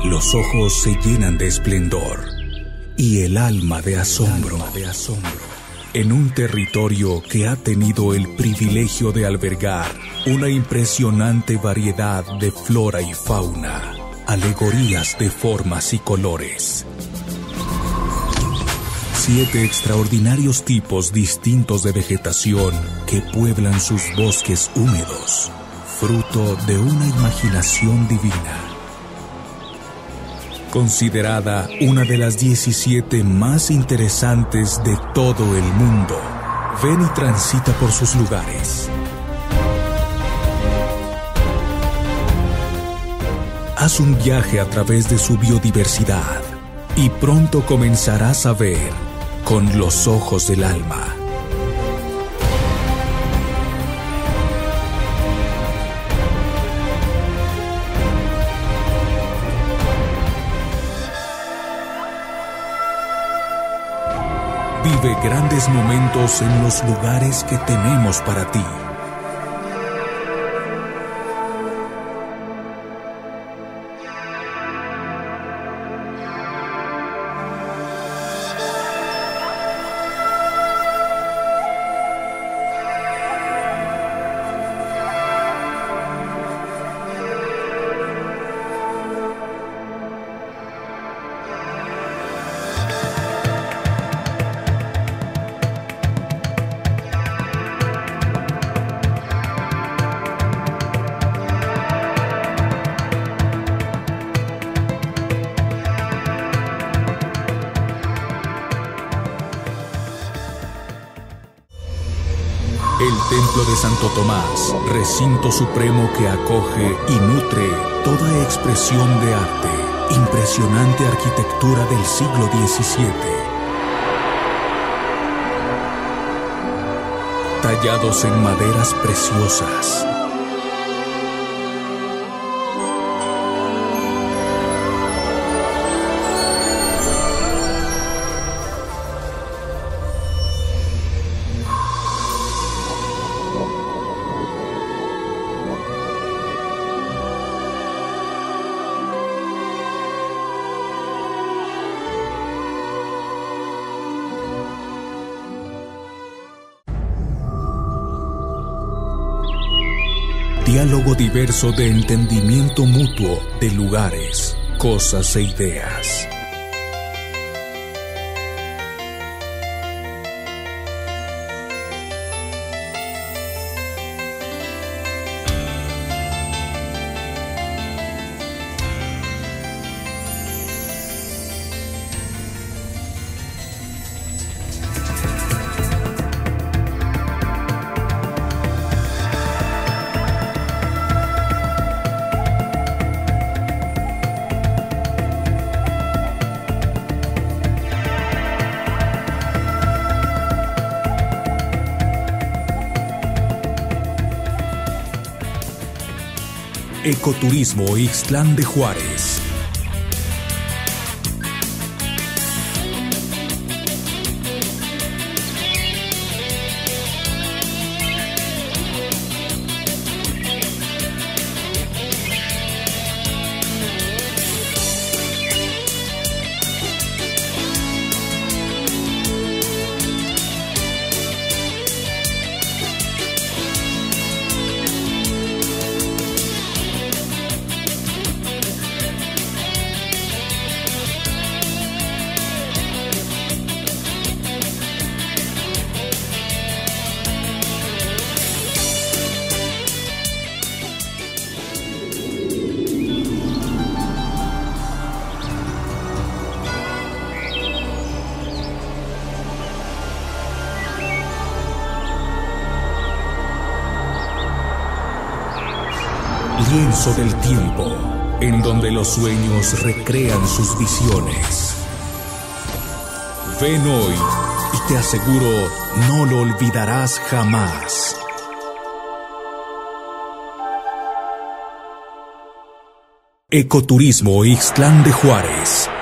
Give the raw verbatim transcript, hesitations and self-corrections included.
Los ojos se llenan de esplendor y el alma de asombro. En un territorio que ha tenido el privilegio de albergar una impresionante variedad de flora y fauna, alegorías de formas y colores. Siete extraordinarios tipos distintos de vegetación que pueblan sus bosques húmedos, fruto de una imaginación divina. Considerada una de las diecisiete más interesantes de todo el mundo, ven y transita por sus lugares. Haz un viaje a través de su biodiversidad y pronto comenzarás a ver con los ojos del alma. Vive grandes momentos en los lugares que tenemos para ti. El Templo de Santo Tomás, recinto supremo que acoge y nutre toda expresión de arte, impresionante arquitectura del siglo diecisiete. Tallados en maderas preciosas. Diálogo diverso de entendimiento mutuo de lugares, cosas e ideas. Ecoturismo Ixtlán de Juárez. Lienzo del tiempo, en donde los sueños recrean sus visiones. Ven hoy y te aseguro no lo olvidarás jamás. Ecoturismo Ixtlán de Juárez.